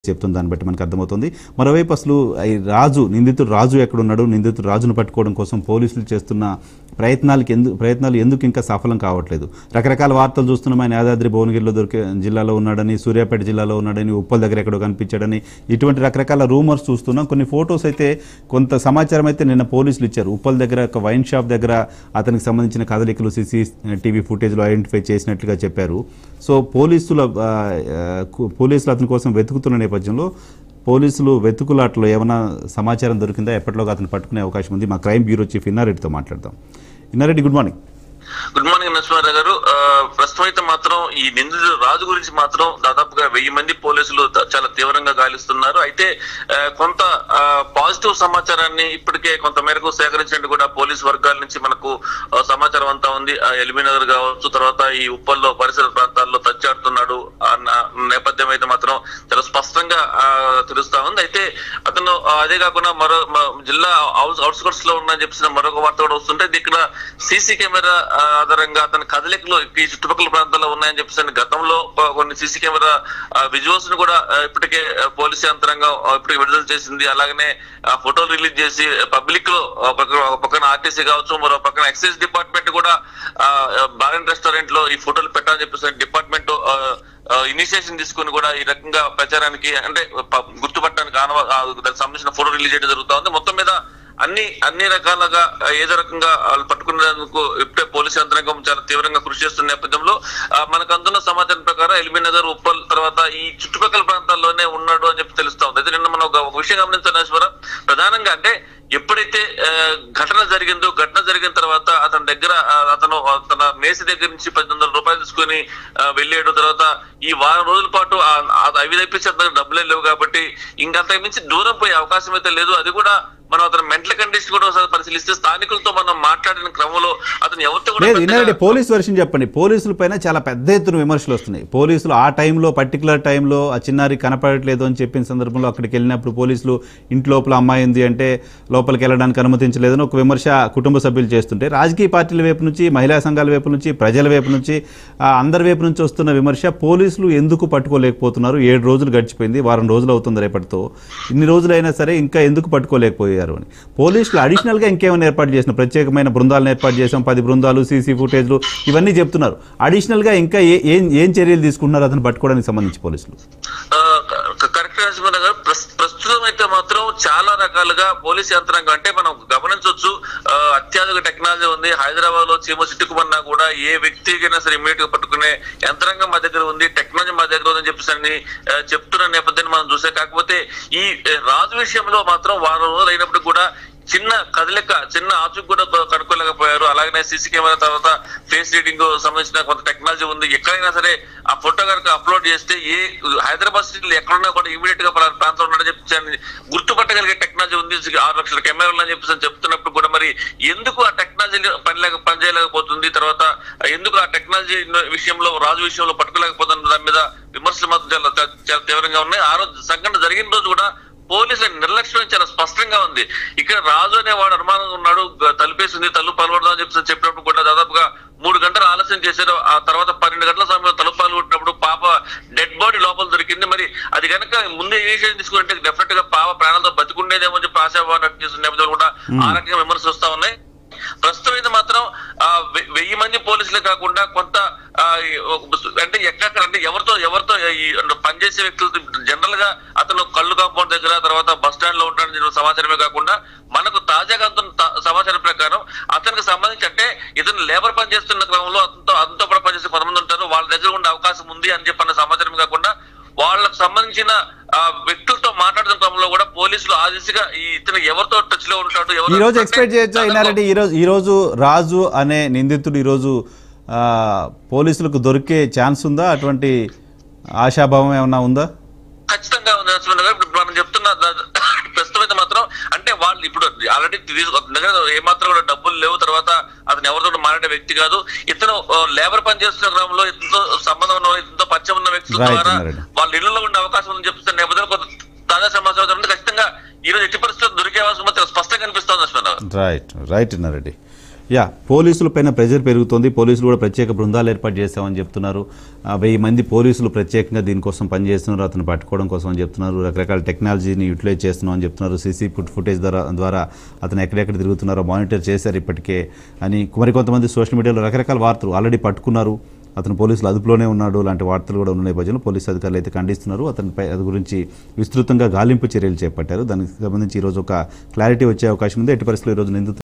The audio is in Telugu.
చెప్తుంది దాన్ని బట్టి మనకు అర్థమవుతుంది. మరోవైపు అసలు ఈ నిందితుడు రాజు ఎక్కడున్నాడు, నిందితుడు రాజును పట్టుకోవడం కోసం పోలీసులు చేస్తున్న ప్రయత్నాలు ఎందుకు ఇంకా సఫలం కావట్లేదు? రకరకాల వార్తలు చూస్తున్నాం. ఆయన యాదాద్రి భువనగిరిలో జిల్లాలో ఉన్నాడని, సూర్యాపేట జిల్లాలో ఉన్నాడని, ఉప్పల్ దగ్గర ఎక్కడో కనిపించాడని, ఇటువంటి రకరకాల రూమర్స్ చూస్తున్నాం. కొన్ని ఫొటోస్ అయితే, కొంత సమాచారం అయితే నిన్న పోలీసులు ఇచ్చారు. ఉప్పల్ దగ్గర ఒక వైన్ షాప్ దగ్గర అతనికి సంబంధించిన కదలికలు CCTV ఫుటేజ్లో ఐడెంటిఫై చేసినట్లుగా చెప్పారు. సో పోలీసులు అతని కోసం వెతుకుతున్న నేపథ్యంలో పోలీసులు వెతుకులాట్లో ఏమైనా సమాచారం దొరికిందా? ఎప్పటిలోగా అతను పట్టుకునే అవకాశం ఉంది? మా క్రైమ్ బ్యూరో చీఫ్ ఇన్నారెడ్డితో మాట్లాడదాం. Innareddy, good morning. Good morning Narasimha Rao గారు. ప్రస్తుతం అయితే మాత్రం ఈ నిందితుడు రాజు గురించి మాత్రం దాదాపుగా 1000 మంది పోలీసులు చాలా తీవ్రంగా గాలిస్తున్నారు. అయితే కొంత పాజిటివ్ సమాచారాన్ని ఇప్పటికే కొంత మేరకు సేకరించినట్టు కూడా పోలీసు వర్గాల నుంచి మనకు సమాచారం అంతా ఉంది. ఎల్బీ నగర్ కావచ్చు, తర్వాత ఈ ఉప్పల్లో పరిసర ప్రాంతాల్లో తచ్చాడుతున్నాడు అన్న నేపథ్యం అయితే మాత్రం చాలా స్పష్టంగా తెలుస్తా ఉంది. అయితే అతను అదే కాకుండా మరో జిల్లా అవుట్స్కర్ట్స్ లో ఉన్నాయని చెప్పిన మరొక వార్త కూడా వస్తుంటే, ఇక్కడ సీసీ కెమెరా ఆధారంగా అతని కదలికలు ఈ చుట్టుపక్కల ప్రాంతాల్లో ఉన్నాయని చెప్పేసి గతంలో కొన్ని సీసీ కెమెరా విజువల్స్ ను కూడా ఇప్పటికే పోలీసు యంత్రాంగం ఇప్పటికే విడుదల చేసింది. అలాగనే ఫోటోలు రిలీజ్ చేసి పబ్లిక్ లో పక్కన ఆర్టీసీ కావచ్చు, మరో పక్కన ఎక్సైజ్ డిపార్ట్మెంట్ కూడా బారెన్ రెస్టారెంట్ లో ఈ ఫోటోలు పెట్టాలని చెప్పేసి డిపార్ట్మెంట్ ఇనిషియేషన్ తీసుకుని కూడా ఈ రకంగా ప్రచారానికి అంటే గుర్తుపట్టడానికి దానికి సంబంధించిన ఫోటో రిలీజ్ చేయడం జరుగుతా ఉంది. మొత్తం మీద అన్ని రకాలుగా ఏదో రకంగా వాళ్ళు పట్టుకునేందుకు ఇప్పుడే పోలీసు యంత్రాంగం చాలా తీవ్రంగా కృషి చేస్తున్న నేపథ్యంలో మనకు అందున్న సమాచారం ప్రకారం ఎల్బీ నగర్, ఉప్పల్ తర్వాత ఈ చుట్టుపక్కల ప్రాంతాల్లోనే ఉన్నాడు అని చెప్పి తెలుస్తా ఉంది. అయితే నిన్న మనం ఒక విషయం గమనించాలి ప్రధానంగా, అంటే ఎప్పుడైతే ఘటన జరిగిన తర్వాత అతని దగ్గర తన మేసి దగ్గర నుంచి 1800 రూపాయలు తీసుకుని వెళ్ళాడు. తర్వాత ఈ వారం రోజుల పాటు అవి తెప్పించి అతనికి డబ్బులే లేవు కాబట్టి ఇంకంత మించి దూరం పోయే అవకాశం అయితే లేదు. అది కూడా మనం అతని మెంటల్ కండిషన్ కూడా ఒకసారి పరిశీలిస్తే స్థానికులతో మనం మాట్లాడిన క్రమంలో అతను ఎవరితో కూడా పోలీసు వర్షన్ చెప్పండి. పోలీసుల పైన చాలా పెద్ద ఎత్తున విమర్శలు వస్తున్నాయి. పోలీసులు ఆ టైంలో పర్టికులర్ టైంలో ఆ చిన్నారి కనపడట్లేదు అని చెప్పిన సందర్భంలో అక్కడికి వెళ్ళినప్పుడు పోలీసులు ఇంటి లోపల అమ్మాయి ఉంది అంటే లోపలికి వెళ్ళడానికి అనుమతించలేదని ఒక విమర్శ కుటుంబ సభ్యులు చేస్తుంటే, రాజకీయ పార్టీల వైపు నుంచి, మహిళా సంఘాల వైపు నుంచి, ప్రజల వైపు నుంచి, అందరి వైపు నుంచి వస్తున్న విమర్శ పోలీసులు ఎందుకు పట్టుకోలేకపోతున్నారు? 7 రోజులు గడిచిపోయింది, వారం రోజులు అవుతుంది రేపటితో. ఇన్ని రోజులైనా సరే ఇంకా ఎందుకు పట్టుకోలేకపోయారు అని పోలీసులు అడిషనల్గా ఇంకేమైనా ఏర్పాటు చేసిన ప్రత్యేకమైన బృందాలను ఏర్పాటు చేసాం, 10 బృందాలు, సీసీ ఫుటేజ్లు ఇవన్నీ చెప్తున్నారు. అడిషనల్గా ఇంకా ఏం చర్యలు తీసుకుంటున్నారు అతను పట్టుకోవడానికి సంబంధించి పోలీసులు? ప్రస్తుతం అయితే మాత్రం చాలా రకాలుగా పోలీస్ యంత్రాంగం, అంటే మనం గమనించవచ్చు, అత్యాధునిక టెక్నాలజీ ఉంది. హైదరాబాద్ లో చీమ చిట్టుకుమన్నా కూడా ఏ వ్యక్తికైనా సరే ఇమీడియట్ గా పట్టుకునే యంత్రాంగం మా దగ్గర ఉంది, టెక్నాలజీ మా దగ్గర ఉందని చెప్పేసి చెప్తున్న నేపథ్యాన్ని మనం చూసే. కాకపోతే ఈ రాజు విషయంలో మాత్రం వారం రోజులు అయినప్పుడు కూడా చిన్న కదలిక, చిన్న ఆచూకు కూడా కనుక్కోలేకపోయారు. అలాగనే సీసీ కెమెరా తర్వాత ఫేస్ రీడింగ్ సంబంధించిన కొంత టెక్నాలజీ ఉంది. ఎక్కడైనా సరే ఆ ఫోటో కనుక అప్లోడ్ చేస్తే హైదరాబాద్ సిటీలో ఎక్కడున్నా కూడా ఇమీడియట్ గా ప్రాంతం ఉన్నాడని చెప్పి గుర్తుపట్టగలిగే టెక్నాలజీ ఉంది. 6 లక్షల కెమెరాలు అని చెప్పి చెప్తున్నప్పుడు కూడా మరి ఎందుకు ఆ టెక్నాలజీ పనిచేయలేకపోతుంది? తర్వాత ఎందుకు ఆ టెక్నాలజీ విషయంలో, రాజు విషయంలో పట్టుకోలేకపోతున్న దాని మీద విమర్శలు మాత్రం చాలా తీవ్రంగా ఉన్నాయి. ఆ రోజు సంఘటన జరిగిన రోజు కూడా పోలీసుల నిర్లక్ష్యం చాలా స్పష్టంగా ఉంది. ఇక్కడ రాజు అనేవాడు అనుమానంగా ఉన్నాడు, తలుపేసింది, తలుపు పలవడదాం అని చెప్పినప్పుడు కూడా దాదాపుగా 3 గంటలు ఆలస్యం చేశారు. ఆ తర్వాత 12 గంటల సమయంలో తలుపు పలగొట్టినప్పుడు పాప డెడ్ బాడీ లోపల దొరికింది. మరి అది కనుక ముందే ఇనిషియేషన్ తీసుకుంటే డెఫినెట్ గా పాప ప్రాణాలతో బతికుండేదేమో అని చెప్పి ఆశాభావం నటిస్తున్న నేపథ్యంలో కూడా ఆ రకంగా విమర్శలు వస్తా ఉన్నాయి. ప్రస్తుతం అయితే మాత్రం 1000 మంది పోలీసులే కాకుండా కొంత అంటే ఎవరితో పనిచేసే వ్యక్తులు జనరల్ గా అతను కళ్ళు కాంపౌండ్ దగ్గర, తర్వాత బస్ స్టాండ్ లో ఉంటాడని సమాచారమే కాకుండా మనకు తాజాగా సమాచారం ప్రకారం అతనికి సంబంధించి, అంటే ఇతను లేబర్ పనిచేస్తున్న క్రమంలో అతనితో కూడా పనిచేసే 10 మంది ఉంటారు, వాళ్ళ దగ్గర ఉండే అవకాశం ఉంది అని చెప్పన్న సమాచారమే కాకుండా వాళ్ళకు సంబంధించిన వ్యక్తులతో మాట్లాడుతున్న క్రమంలో కూడా పోలీసులు ఆ దిశగా ఇతను ఎవరితో టచ్ లో ఉంటాడు, ఈ రోజు ఎక్స్పెక్ట్ చేయొచ్చా ఇన్నారెడ్డి? ఈ రోజు రాజు అనే నిందితుడు ఈ రోజు పోలీసులకు దొరికే ఛాన్స్ ఉందా? అటువంటి ఆశాభావం ఏమన్నా ఉందా? ఖచ్చితంగా ఉంది. మనం చెప్తున్న ప్రస్తుతం అయితే మాత్రం, అంటే వాళ్ళు ఇప్పుడు ఆల్రెడీ దగ్గర ఏమాత్రం కూడా డబ్బులు లేవు, తర్వాత అతను ఎవరితో మాట్లాడే వ్యక్తి కాదు, ఇతను లేబర్ పని చేస్తున్న క్రమంలో ఇతనితో సంబంధం ఉన్న, ఇతనితో పరిచయం ఉన్న వ్యక్తుల ద్వారా వాళ్ళ ఇళ్లలో ఉండే అవకాశం ఉందని చెప్తున్న నేపథ్యంలో కొంత తాజా సమాచారం ఉంది. ఖచ్చితంగా ఈ రోజు ఎట్టి పరిస్థితుల్లో దొరికే అవకాశం స్పష్టంగా కనిపిస్తుంది. రైట్ ఇన్నారెడ్డి. యా, పోలీసులపైన ప్రెజర్ పెరుగుతోంది. పోలీసులు కూడా ప్రత్యేక బృందాలు ఏర్పాటు చేస్తామని చెప్తున్నారు. 1000 మంది పోలీసులు ప్రత్యేకంగా దీనికోసం పనిచేస్తున్నారు, అతను పట్టుకోవడం కోసం అని చెప్తున్నారు. రకరకాల టెక్నాలజీని యూటిలైజ్ చేస్తున్నాం అని చెప్తున్నారు. సీసీ ఫుటేజ్ ద్వారా అతను ఎక్కడెక్కడ తిరుగుతున్నారో మానిటర్ చేశారు ఇప్పటికే అని మరికొంతమంది సోషల్ మీడియాలో రకరకాల వార్తలు ఆల్రెడీ పట్టుకున్నారు, అతను పోలీసులు అదుపులోనే ఉన్నాడు లాంటి వార్తలు కూడా ఉన్న నేపథ్యంలో పోలీసు అధికారులు అయితే ఖండిస్తున్నారు. అతనిపై అది గురించి విస్తృతంగా గాలింపు చర్యలు చేపట్టారు. దానికి సంబంధించి ఈరోజు ఒక క్లారిటీ వచ్చే అవకాశం ఉంది. ఎట్టి పరిస్థితుల్లో ఈరోజు నిందితులు